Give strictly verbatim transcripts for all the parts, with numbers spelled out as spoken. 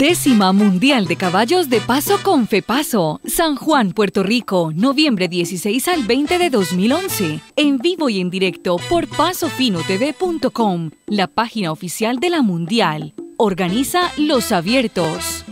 Décima Mundial de Caballos de Paso Confepaso, San Juan, Puerto Rico, noviembre dieciséis al veinte de dos mil once. En vivo y en directo por paso fino t v punto com, la página oficial de la Mundial. Organiza Los Abiertos.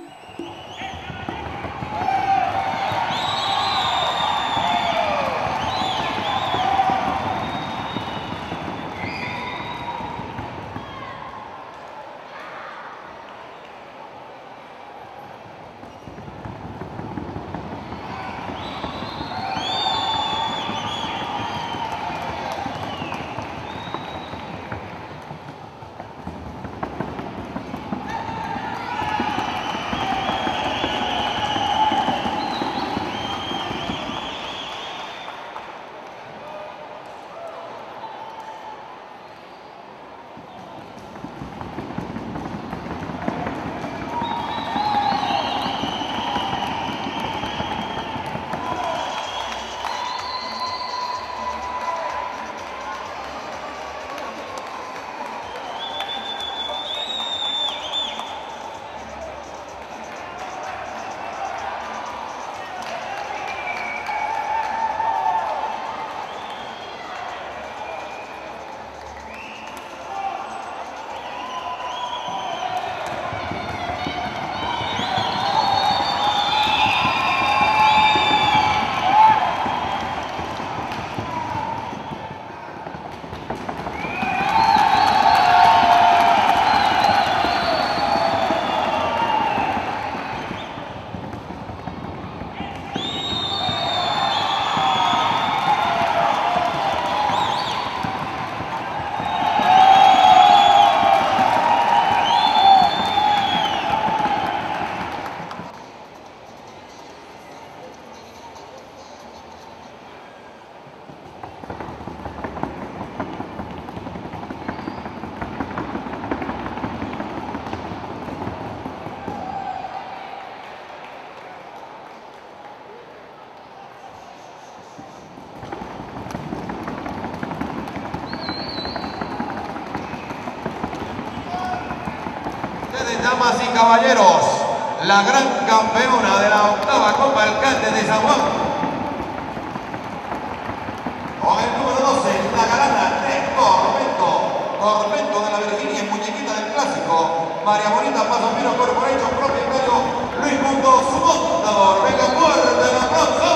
Damas y caballeros, la gran campeona de la octava Copa Alcalde de San Juan, con el número doce, la galana de Corvento, Corvento de la Virginia, muñequita del clásico, María Bonita Paso Fino Corporation, propietario Luis Mundo, su montador. Venga, fuerte el aplauso.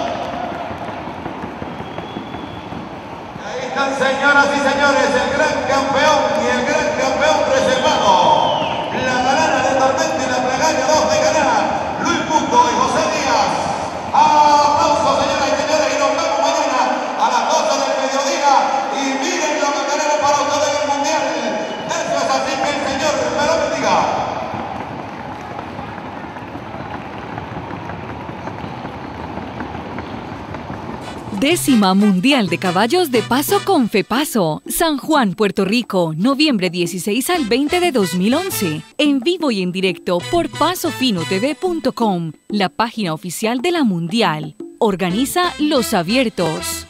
Ahí están, señoras y señores, el gran campeón y el gran campeón reservado. La galana de Tormenta y la plagaña dos de ganar, Luis Mundo y José Díaz. Aplausos, señoras y señores, y nos vemos mañana a las doce del mediodía. Y miren lo que tenemos para ustedes en el Mundial. Eso es así, que el Señor me lo bendiga. Décima Mundial de Caballos de Paso Confepaso, San Juan, Puerto Rico, noviembre dieciséis al veinte de dos mil once. En vivo y en directo por paso fino t v punto com, la página oficial de la Mundial. Organiza Los Abiertos.